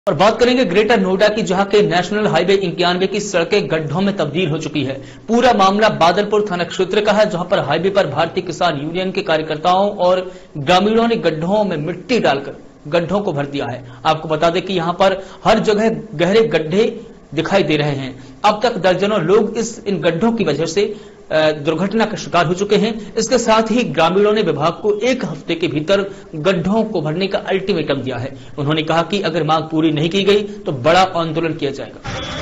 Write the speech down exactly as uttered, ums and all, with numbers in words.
और बात करेंगे ग्रेटर नोएडा की, जहां के नेशनल हाईवे इक्यानवे की सड़कें गड्ढों में तब्दील हो चुकी है। पूरा मामला बादलपुर थाना क्षेत्र का है, जहां पर हाईवे पर भारतीय किसान यूनियन के कार्यकर्ताओं और ग्रामीणों ने गड्ढों में मिट्टी डालकर गड्ढों को भर दिया है। आपको बता दें कि यहां पर हर जगह गहरे गड्ढे दिखाई दे रहे हैं। अब तक दर्जनों लोग इस इन गड्ढों की वजह से दुर्घटना का शिकार हो चुके हैं। इसके साथ ही ग्रामीणों ने विभाग को एक हफ्ते के भीतर गड्ढों को भरने का अल्टीमेटम दिया है। उन्होंने कहा कि अगर मांग पूरी नहीं की गई तो बड़ा आंदोलन किया जाएगा।